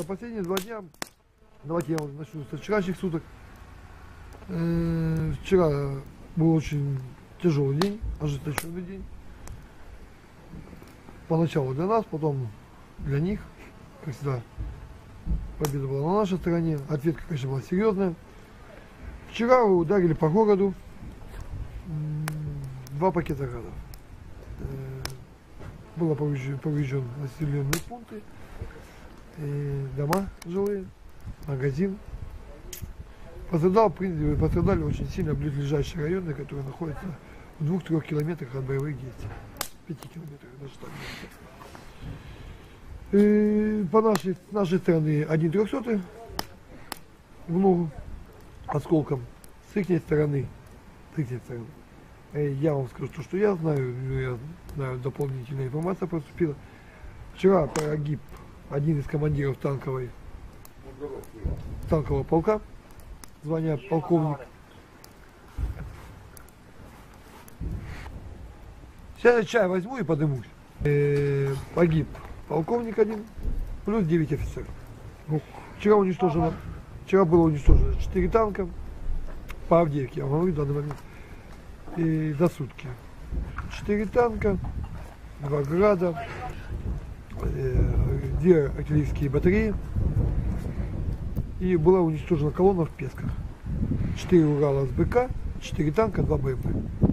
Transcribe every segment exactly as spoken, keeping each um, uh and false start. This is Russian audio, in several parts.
За последние два дня, давайте я вот начну с вчерашних суток. Э, вчера был очень тяжелый день, ожесточенный день. Поначалу для нас, потом для них. Как всегда, победа была на нашей стороне. Ответка, конечно, была серьезная. Вчера ударили по городу два пакета градов. Было поврежден, поврежден населенные пункты, дома жилые, магазин. Пострадал, в принципе, пострадали очень сильно близлежащие районы, которые находятся в двух-трех километрах от боевых действий. Пяти километрах даже так. И по нашей, с нашей стороны один трехсотый в ногу осколком. С их стороны, с их стороны. Я вам скажу то, что я знаю, я знаю, дополнительная информация поступила. Вчера погиб один из командиров танковой, танкового полка, звания полковник. Сейчас я чай возьму и подымусь. Э, погиб полковник один, плюс девять офицеров. Вчера уничтожено, вчера было уничтожено четыре танка по Авдеевке, я вам говорю в данный момент. И за сутки. Четыре танка, два града, э, две артиллерийские батареи. И была уничтожена колонна в Песках. Четыре Урала с БК, четыре танка, два БМП.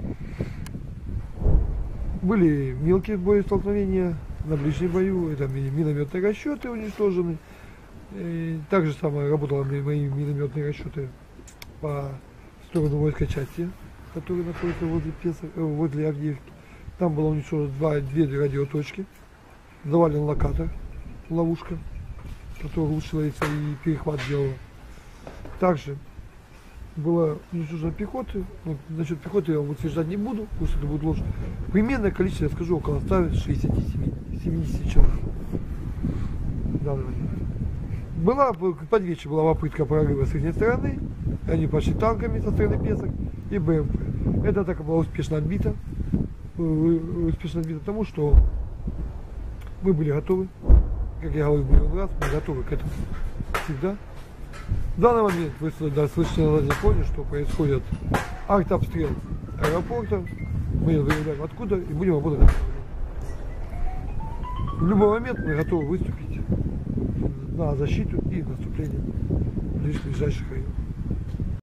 Были мелкие боестолкновения на ближнем бою, это минометные расчеты уничтожены. И также самое работало мои минометные расчеты по сторону войска части, которые находятся возле, Песок, возле Авдеевки. Там было уничтожено два, две радиоточки, завален локатор, ловушка, которая улучшилась и перехват делала. Также было уничтожено пехоты. Ну, насчет пехоты я вам утверждать не буду, пусть это будет ложь. Примерное количество, я скажу, около ста шестидесяти семидесяти человек. Да, да. Была, под вечер была попытка прорыва с их стороны. Они пошли танками со стороны Песок и БМП. Эта атака была успешно отбита. Успешно отбита потому, что мы были готовы. Как я говорю миллион раз, мы готовы к этому всегда. В данный момент вы да, слышите на радиофоне, что происходит артобстрел аэропорта. Мы выявляем откуда и будем работать. В любой момент мы готовы выступить на защиту и наступление ближайших районов.